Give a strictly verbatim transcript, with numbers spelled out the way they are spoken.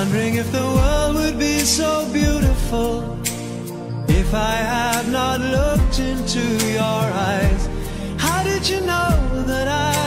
wondering if the world would be so beautiful if I had not looked into your eyes. How did you know that I